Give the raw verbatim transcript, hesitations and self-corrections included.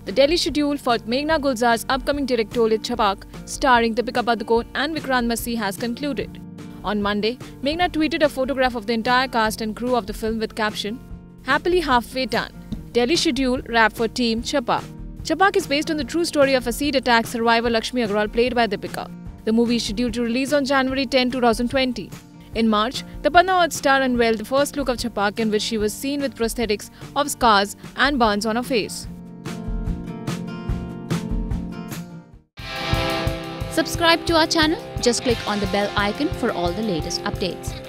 The Delhi schedule for Meghna Gulzar's upcoming directorial Chhapaak, starring Deepika Padukone and Vikrant Massey, has concluded. On Monday, Meghna tweeted a photograph of the entire cast and crew of the film with caption, "Happily halfway done. Delhi schedule wrap for team Chhapaak." Chhapaak is based on the true story of acid attack survivor Lakshmi Agrawal, played by Deepika. The movie is scheduled to release on January tenth, two thousand twenty. In March, the Padma Award star unveiled the first look of Chhapaak, in which she was seen with prosthetics of scars and burns on her face. Subscribe to our channel. Just click on the bell icon for all the latest updates.